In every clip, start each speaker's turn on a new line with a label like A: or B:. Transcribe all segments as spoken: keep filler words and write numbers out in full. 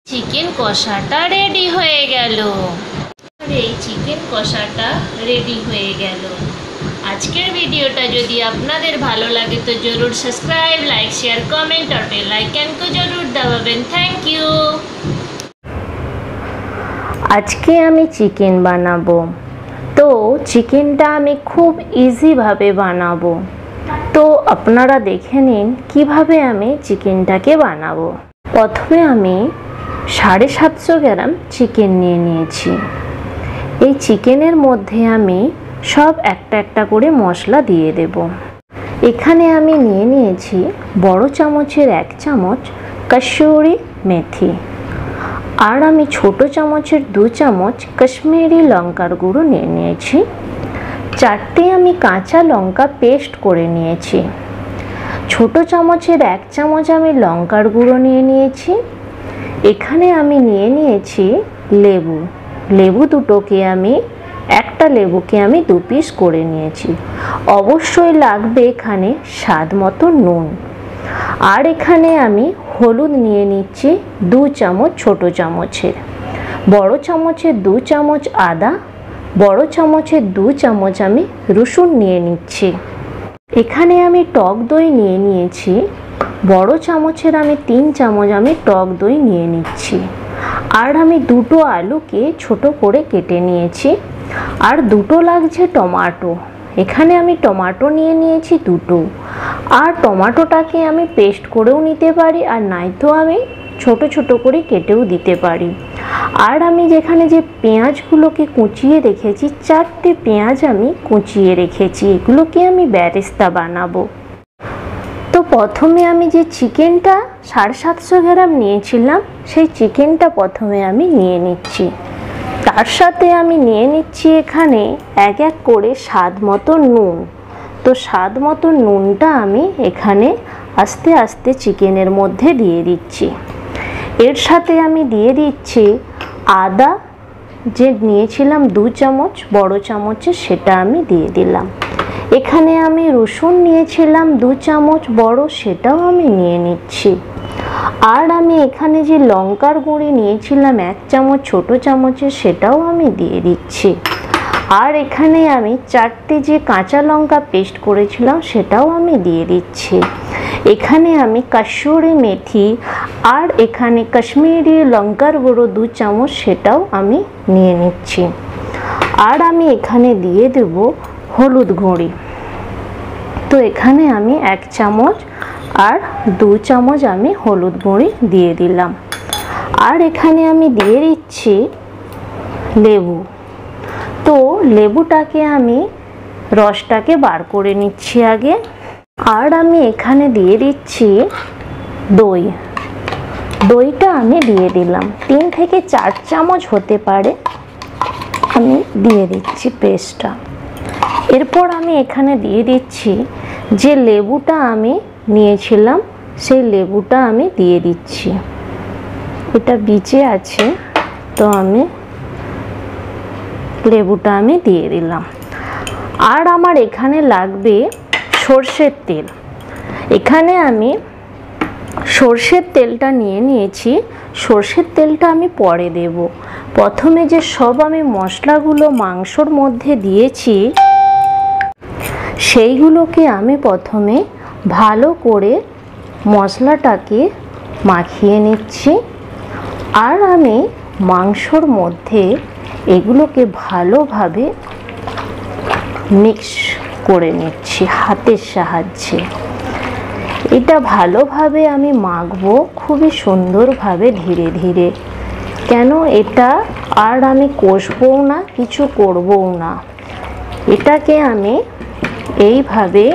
A: Chicken কষাটা ready হয়ে গেল। আর এই চিকেন কষাটা রেডি হয়ে গেল। আজকের ভিডিওটা যদি আপনাদের ভালো লাগে তো জরুর সাবস্ক্রাইব, লাইক, শেয়ার, কমেন্ট और बेल आइकन को जरूर दबाবেন। Thank you.
B: আজকে আমি চিকেন বানাবো। তো চিকেনটা আমি খুব ইজিভাবে বানাবো। তো আপনারা দেখে নিন কিভাবে আমি চিকেনটাকে বানাবো। প্রথমে আমি সাড়ে সাতশো গ্রাম চিকেন নিয়ে নিয়েছি। এই চিকেনের মধ্যে আমি সব একটা একটা করে মশলা দিয়ে দেব। এখানে আমি নিয়ে নিয়েছি বড় চামচের এক চামচ কসুরি মেথি, আর আমি ছোট চামচের দু চামচ কাশ্মীরি লঙ্কার গুঁড়ো নিয়ে নিয়েছি। চারটে আমি কাঁচা লঙ্কা পেস্ট করে নিয়েছি। ছোট চামচের এক চামচ আমি লঙ্কার গুঁড়ো নিয়ে নিয়েছি। এখানে আমি নিয়ে নিয়েছি লেবু। লেবু দুটোকে আমি একটা লেবুকে আমি দু পিস করে নিয়েছি। অবশ্যই লাগবে এখানে স্বাদ মতো নুন। আর এখানে আমি হলুদ নিয়ে নিচ্ছি দু চামচ ছোট চামচের। বড় চামচের দু চামচ আদা, বড় চামচের দু চামচ আমি রসুন নিয়ে নিচ্ছি। এখানে আমি টক দই নিয়ে নিয়েছি। বড় চামচের আমি তিন চামচ আমি টক দই নিয়ে নিচ্ছি। আর আমি দুটো আলুকে ছোট করে কেটে নিয়েছি। আর দুটো লাগছে টমেটো। এখানে আমি টমেটো নিয়ে নিয়েছি দুটো। আর টমেটোটাকে আমি পেস্ট করেও নিতে পারি, আর নয়তো আমি ছোট ছোট করে কেটেও দিতে পারি। আর আমি যেখানে যে পেঁয়াজগুলোকে কুচিয়ে রেখেছি, চারটে পেঁয়াজ আমি কুচিয়ে রেখেছি, এগুলোকে আমি বেরেস্তা বানাবো। তো প্রথমে আমি যে চিকেনটা সাড়ে সাতশো গ্রাম নিয়েছিলাম, সেই চিকেনটা প্রথমে আমি নিয়ে নিচ্ছি। তার সাথে আমি নিয়ে নিচ্ছি এখানে এক এক করে স্বাদ মতো নুন। তো স্বাদ মতো নুনটা আমি এখানে আস্তে আস্তে চিকেনের মধ্যে দিয়ে দিচ্ছি। এর সাথে আমি দিয়ে দিচ্ছি আদা, যে নিয়েছিলাম দু চামচ বড় চামচে, সেটা আমি দিয়ে দিলাম। এখানে আমি রসুন নিয়েছিলাম দু চামচ বড়, সেটাও আমি নিয়ে নিচ্ছি। আর আমি এখানে যে লঙ্কার গুঁড়ি নিয়েছিলাম এক চামচ ছোট চামচে, সেটাও আমি দিয়ে দিচ্ছি। আর এখানে আমি চারটে যে কাঁচা লঙ্কা পেস্ট করেছিলাম, সেটাও আমি দিয়ে দিচ্ছি। এখানে আমি কসুরি মেথি আর এখানে কাশ্মীরি লঙ্কার গুঁড়ো দু চামচ, সেটাও আমি নিয়ে নিচ্ছি। আর আমি এখানে দিয়ে দেব হলুদ গুঁড়ি। তো এখানে আমি এক চামচ আর দু চামচ আমি হলুদ গুঁড়ি দিয়ে দিলাম। আর এখানে আমি দিয়ে দিচ্ছি লেবু। তো লেবুটাকে আমি রসটাকে বার করে নিচ্ছি আগে। আর আমি এখানে দিয়ে দিচ্ছি দই। দইটা আমি দিয়ে দিলাম, তিন থেকে চার চামচ হতে পারে, আমি দিয়ে দিচ্ছি পেস্টটা। এরপর আমি এখানে দিয়ে দিচ্ছি যে লেবুটা আমি নিয়েছিলাম, সেই লেবুটা আমি দিয়ে দিচ্ছি। এটা বিচে আছে, তো আমি লেবুটা আমি দিয়ে দিলাম। আর আমার এখানে লাগবে সর্ষের তেল। এখানে আমি সর্ষের তেলটা নিয়ে নিয়েছি। সর্ষের তেলটা আমি পরে দেব। প্রথমে যে সব আমি মশলাগুলো মাংসর মধ্যে দিয়েছি, সেইগুলোকে আমি প্রথমে ভালো করে মশলাটাকে মাখিয়ে নিচ্ছি। আর আমি মাংসর মধ্যে এগুলোকে ভালোভাবে মিক্স করে নিচ্ছি হাতের সাহায্যে। এটা ভালোভাবে আমি মাখবো খুবই সুন্দরভাবে, ধীরে ধীরে। কেন এটা আর আমি কষবও না, কিছু করবও না। এটাকে আমি এইভাবে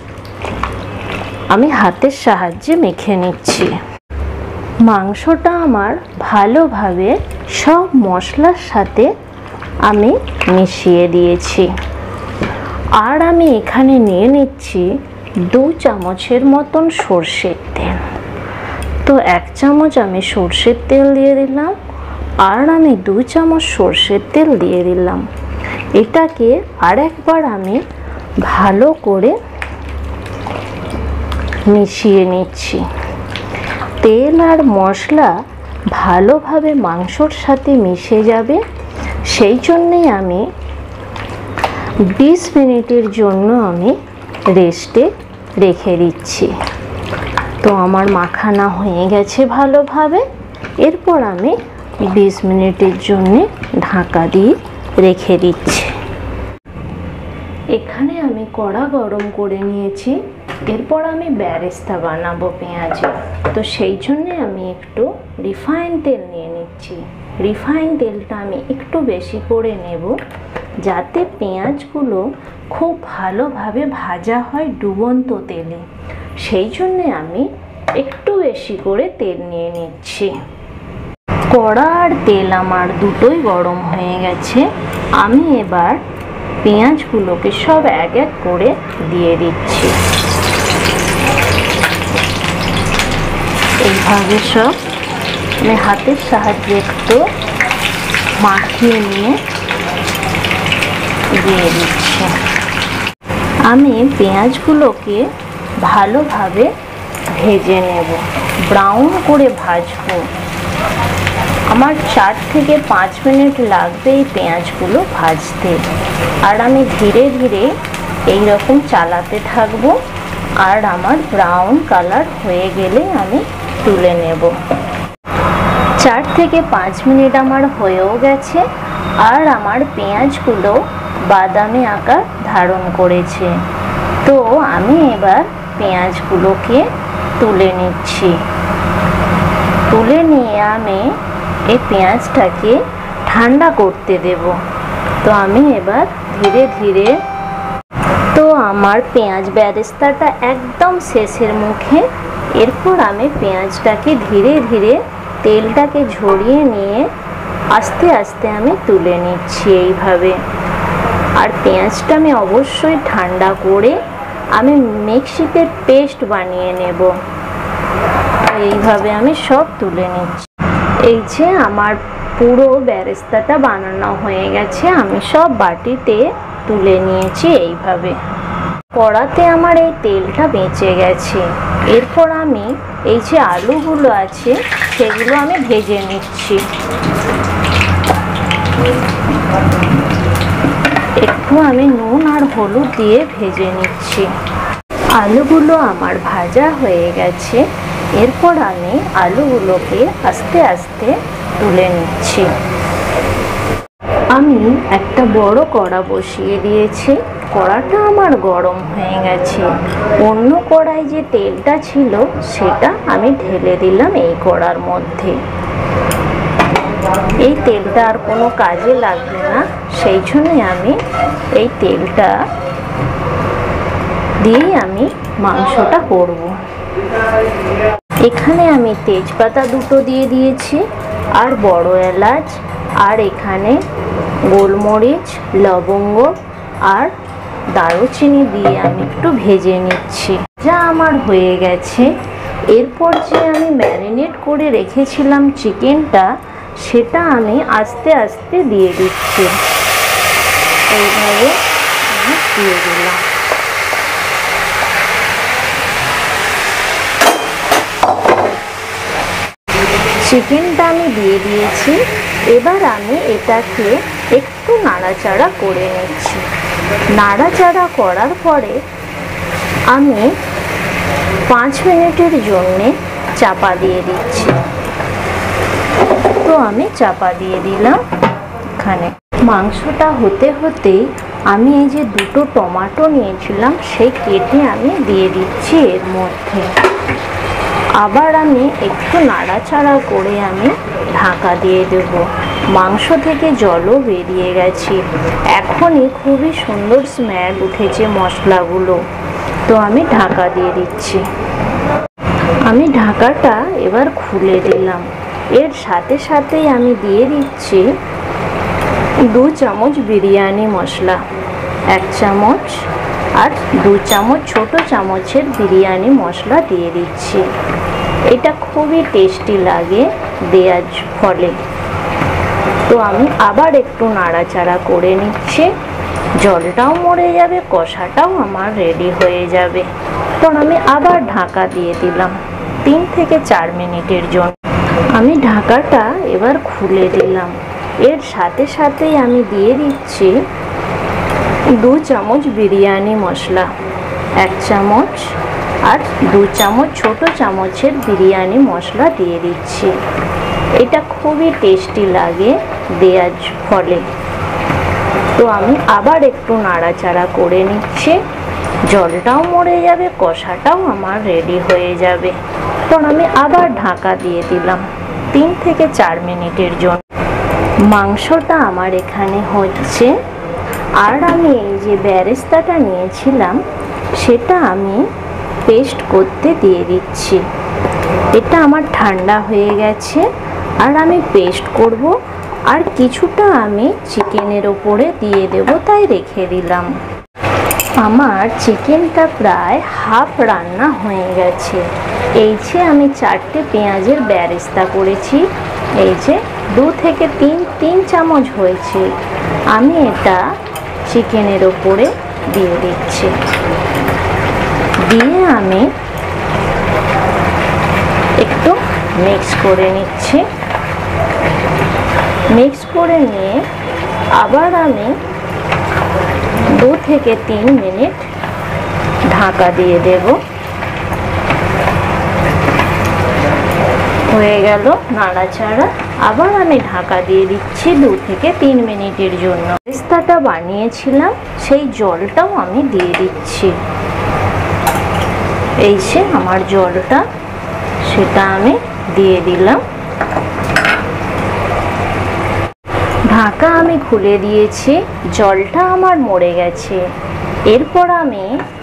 B: আমি হাতের সাহায্যে মেখে নিচ্ছি। মাংসটা আমার ভালোভাবে সব মশলার সাথে আমি মিশিয়ে দিয়েছি। আর আমি এখানে নিয়ে নিচ্ছি দু চামচের মতন সর্ষের তেল। তো এক চামচ আমি সর্ষের তেল দিয়ে দিলাম, আর আমি দু চামচ সর্ষের তেল দিয়ে দিলাম। এটাকে আর একবার আমি ভালো করে মিশিয়ে নিচ্ছি। তেল আর মশলা ভালোভাবে মাংসর সাথে মিশে যাবে, সেই জন্যেই আমি বিশ মিনিটের জন্য আমি রেস্টে রেখে দিচ্ছি। তো আমার মাখানা হয়ে গেছে ভালোভাবে। এরপর আমি বিশ মিনিটের জন্য ঢাকা দিয়ে রেখে দিচ্ছি। এখানে আমি কড়া গরম করে নিয়েছি। এরপর আমি বেরেস্তা বানাবো পেঁয়াজের। তো সেই জন্যে আমি একটু রিফাইন তেল নিয়ে নিচ্ছি। রিফাইন তেলটা আমি একটু বেশি করে নেব, যাতে পেঁয়াজগুলো খুব ভালোভাবে ভাজা হয় ডুবন্ত তেলে। সেই জন্যে আমি একটু বেশি করে তেল নিয়ে নিচ্ছি। কড়া আর তেল আমার দুটোই গরম হয়ে গেছে। আমি এবার পেঁয়াজগুলোকে সব এক এক করে দিয়ে দিচ্ছি। এইভাবে সব আমি হাতের সাহায্যে একটু মাখিয়ে নিয়ে দিয়ে দিচ্ছি। আমি পেঁয়াজগুলোকে ভালোভাবে ভেজে নেব, ব্রাউন করে ভাজবো। আমার চার থেকে পাঁচ মিনিট লাগবে এই পেঁয়াজগুলো ভাজতে। আর আমি ধীরে ধীরে এই রকম চালাতে থাকবো। আর আমার ব্রাউন কালার হয়ে গেলে আমি তুলে নেব। চার থেকে পাঁচ মিনিট আমার হয়েও গেছে, আর আমার পেঁয়াজগুলো বাদামি আকার ধারণ করেছে। তো আমি এবার পেঁয়াজগুলোকে তুলে নিচ্ছি। তুলে নিয়ে আমি এই পেঁয়াজটাকে ঠান্ডা করতে দেব। তো আমি এবার ধীরে ধীরে, তো আমার পেঁয়াজ বেরেস্তাটা একদম শেষের মুখে। এরপর আমি পেঁয়াজটাকে ধীরে ধীরে তেলটাকে ঝরিয়ে নিয়ে আস্তে আস্তে আমি তুলে নিচ্ছি এইভাবে। আর পেঁয়াজটা আমি অবশ্যই ঠান্ডা করে আমি মিক্সিতে পেস্ট বানিয়ে নেব। এইভাবে আমি সব তুলে নিচ্ছি। এই যে আমার পুরো বেরেস্তাটা বানানো হয়ে গেছে, আমি সব বাটিতে তুলে নিয়েছি এইভাবে। কড়াতে আমার এই তেলটা বেঁচে গেছে। এরপর আমি এই যে আলুগুলো আছে সেগুলো আমি ভেজে নিচ্ছি। একটু আমি নুন আর হলুদ দিয়ে ভেজে নিচ্ছি। আলুগুলো আমার ভাজা হয়ে গেছে। এরপর আমি আলুগুলোকে আস্তে আস্তে তুলে নিচ্ছি। আমি একটা বড় কড়া বসিয়ে দিয়েছি। কড়াটা আমার গরম হয়ে গেছে। অন্য কড়াই যে তেলটা ছিল সেটা আমি ঢেলে দিলাম এই কড়ার মধ্যে। এই তেলটা আর কোনো কাজে লাগবে না, সেই জন্যে আমি এই তেলটা দিয়েই আমি মাংসটা করব। এখানে আমি তেজপাতা দুটো দিয়ে দিয়েছি, আর বড় এলাচ, আর এখানে গোলমরিচ, লবঙ্গ আর দারুচিনি দিয়ে আমি একটু ভেজে নিচ্ছি। যা আমার হয়ে গেছে। এরপর যে আমি ম্যারিনেট করে রেখেছিলাম চিকেনটা, সেটা আমি আস্তে আস্তে দিয়ে দিচ্ছি। এইভাবে আমি দিয়ে দিলাম। চিকেনটা আমি দিয়ে দিয়েছি। এবার আমি এটাকে একটু নাড়াচাড়া করে নিচ্ছি। নাড়াচাড়া করার পরে আমি পাঁচ মিনিটের জন্যে চাপা দিয়ে দিচ্ছি। তো আমি চাপা দিয়ে দিলাম। এখানে মাংসটা হতে হতেই আমি এই যে দুটো টমেটো নিয়েছিলাম সেই কেটে আমি দিয়ে দিচ্ছি এর মধ্যে। আবার আমি একটু নাড়াচাড়া করে আমি ঢাকা দিয়ে দেব। মাংস থেকে জলও বেরিয়ে গেছে। এখনই খুবই সুন্দর স্মেল উঠেছে মশলাগুলো। তো আমি ঢাকা দিয়ে দিচ্ছি। আমি ঢাকাটা এবার খুলে দিলাম। এর সাথে সাথেই আমি দিয়ে দিচ্ছি দু চামচ বিরিয়ানি মশলা, এক চামচ আর দু চামচ ছোট চামচের বিরিয়ানি মশলা দিয়ে দিচ্ছি। এটা খুবই টেস্টি লাগে দেওয়ার ফলে। তো আমি আবার একটু নাড়াচাড়া করে নিচ্ছি। জলটাও মরে যাবে, কষাটাও আমার রেডি হয়ে যাবে। তো আমি আবার ঢাকা দিয়ে দিলাম তিন থেকে চার মিনিটের জন্য। আমি ঢাকাটা এবার খুলে দিলাম। এর সাথে সাথেই আমি দিয়ে দিচ্ছি দু চামচ বিরিয়ানি মশলা, এক চামচ আর দু চামচ ছোট চামচের বিরিয়ানি মশলা দিয়ে দিচ্ছি। এটা খুবই টেস্টি লাগে দেওয়ার ফলে। তো আমি আবার একটু নাড়াচাড়া করে নিচ্ছি। জলটাও মরে যাবে, কষাটাও আমার রেডি হয়ে যাবে। তো আমি আবার ঢাকা দিয়ে দিলাম তিন থেকে চার মিনিটের জন্য। মাংসটা আমার এখানে হচ্ছে, আর আমি এই যে বেরেস্তাটা নিয়েছিলাম সেটা আমি পেস্ট করতে দিয়ে দিচ্ছি। এটা আমার ঠান্ডা হয়ে গেছে আর আমি পেস্ট করব, আর কিছুটা আমি চিকেনের ওপরে দিয়ে দেব, তাই রেখে দিলাম। আমার চিকেনটা প্রায় হাফ রান্না হয়ে গেছে। এই যে আমি চারটে পেঁয়াজের বেরেস্তা করেছি, এই যে দু থেকে তিন তিন চামচ হয়েছে। আমি এটা চিকেনের ওপরে দিয়ে দিচ্ছি, দিয়ে আমি একটু মিক্স করে নিচ্ছি। মিক্স করে নিয়ে আবার আমি দু থেকে তিন মিনিট ঢাকা দিয়ে দেব। হয়ে গেল নাড়াচাড়া, আবার আমি ঢাকা দিয়ে দিচ্ছি দু থেকে তিন মিনিটের জন্য। বেরেস্তাটা বানিয়েছিলাম সেই জলটাও আমি দিয়ে দিচ্ছি। এই যে আমার জলটা, সেটা আমি দিয়ে দিলাম। ঢাকা আমি খুলে দিয়েছি, জলটা আমার মরে গেছে। এরপর আমি